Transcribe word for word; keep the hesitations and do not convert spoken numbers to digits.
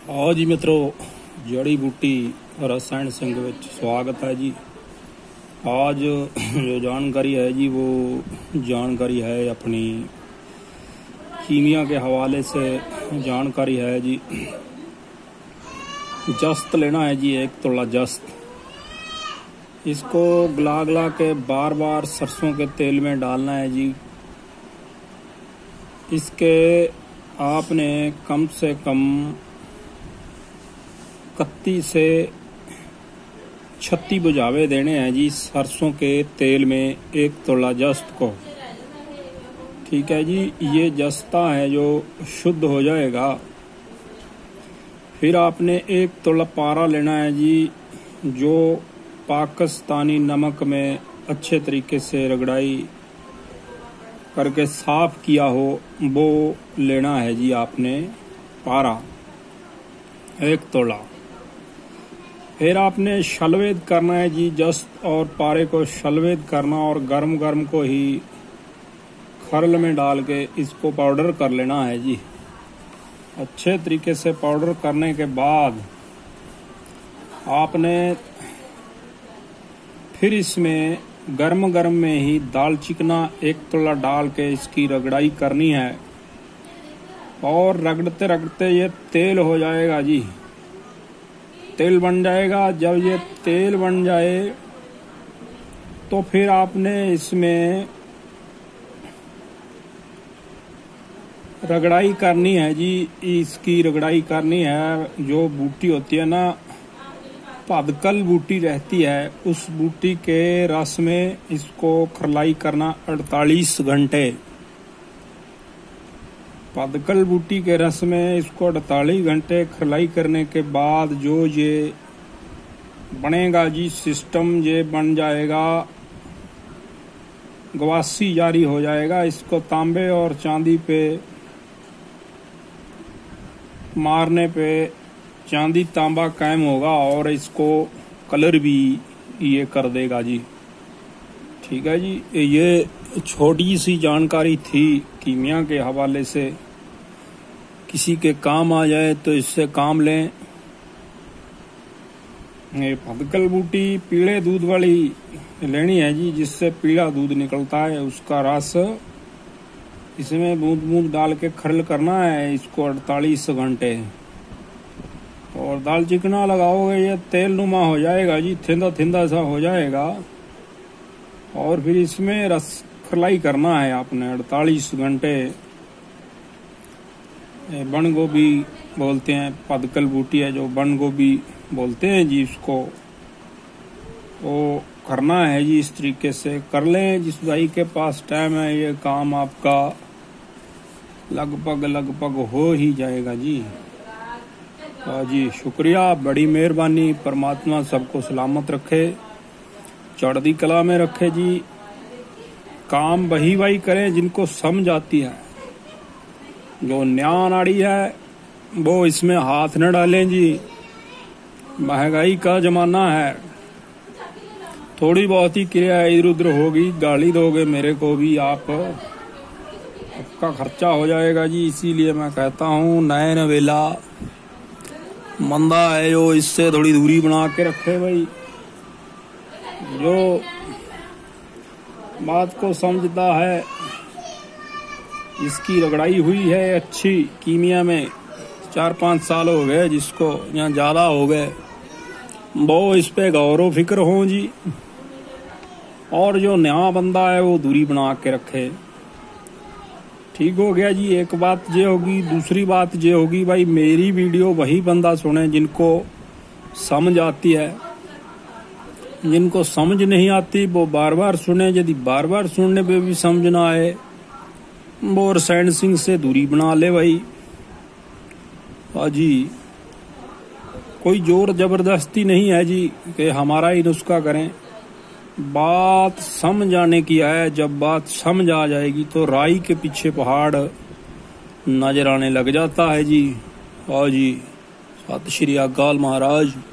आओ जी मित्रों, जड़ी बूटी रसायन संघ में स्वागत है जी। आज जो जानकारी है जी वो जानकारी है अपनी कीमिया के हवाले से जानकारी है जी। जस्त लेना है जी, एक तोला जस्त। इसको गला गला के बार बार सरसों के तेल में डालना है जी। इसके आपने कम से कम कत्ती से छत्ती बुझावे देने हैं जी सरसों के तेल में एक तोला जस्त को। ठीक है जी, ये जस्ता है जो शुद्ध हो जाएगा। फिर आपने एक तोला पारा लेना है जी, जो पाकिस्तानी नमक में अच्छे तरीके से रगड़ाई करके साफ किया हो, वो लेना है जी आपने पारा एक तोला। फिर आपने शलवेद करना है जी, जस्त और पारे को शलवेद करना और गर्म गर्म को ही खरल में डाल के इसको पाउडर कर लेना है जी। अच्छे तरीके से पाउडर करने के बाद आपने फिर इसमें गर्म गर्म में ही दाल चिकना एक तोला डाल के इसकी रगड़ाई करनी है और रगड़ते रगड़ते ये तेल हो जाएगा जी। तेल बन जाएगा। जब ये तेल बन जाए तो फिर आपने इसमें रगड़ाई करनी है जी। इसकी रगड़ाई करनी है। जो बूटी होती है ना, पदकल बूटी रहती है, उस बूटी के रस में इसको खरलाई करना अड़तालीस घंटे। पदकल बूटी के रस में इसको अड़तालीस घंटे खरलाई करने के बाद जो ये बनेगा जी सिस्टम, ये बन जाएगा, गवासी जारी हो जाएगा। इसको तांबे और चांदी पे मारने पे चांदी तांबा कायम होगा और इसको कलर भी ये कर देगा जी। ठीक है जी, ये छोटी सी जानकारी थी कीमिया के हवाले से। किसी के काम आ जाए तो इससे काम लें। ये पदकल बूटी पीले दूध वाली लेनी है जी, जिससे पीला दूध निकलता है, उसका रस इसमें बूंद बूंद डाल के खरल करना है इसको अड़तालीस घंटे। और दाल चिकना लगाओगे ये तेल नुमा हो जाएगा जी, थिंदा थिंदा सा हो जाएगा। और फिर इसमें रस खरलाई करना है आपने अड़तालीस घंटे। बन गोभी बोलते हैं, पदकल बूटी है जो बन गोभी बोलते हैं जी इसको, वो करना है जी। इस तरीके से कर लें। जिस भाई के पास टाइम है ये काम आपका लगभग लगभग हो ही जाएगा जी। हाँ जी, शुक्रिया, बड़ी मेहरबानी। परमात्मा सबको सलामत रखे, चढ़ती कला में रखे जी। काम वही वही करें जिनको समझ आती है। जो न्याय नाड़ी है वो इसमें हाथ न डालें जी। महंगाई का जमाना है, थोड़ी बहुत ही क्रिया इधर उधर होगी, गाली दोगे मेरे को भी आप, आपका खर्चा हो जाएगा जी। इसीलिए मैं कहता हूँ नए नवेला मंदा है जो इससे थोड़ी दूरी बना के रखे भाई। जो बात को समझता है, इसकी रगड़ाई हुई है अच्छी कीमिया में, चार पांच साल हो गए जिसको, या ज्यादा हो गए, वो इस पे गौर फिक्र हो जी। और जो नया बंदा है वो दूरी बना के रखे। ठीक हो गया जी। एक बात ये होगी। दूसरी बात ये होगी भाई, मेरी वीडियो वही बंदा सुने जिनको समझ आती है। जिनको समझ नहीं आती वो बार बार सुने। यदि बार बार सुनने पे भी समझ ना आए वो रसायन सिंह से दूरी बना ले भाई। हाँ जी, कोई जोर जबरदस्ती नहीं है जी कि हमारा ही नुस्खा करें। बात समझ आने की है। जब बात समझ आ जाएगी तो राई के पीछे पहाड़ नजर आने लग जाता है जी। हाँ जी, सत श्री अकाल महाराज।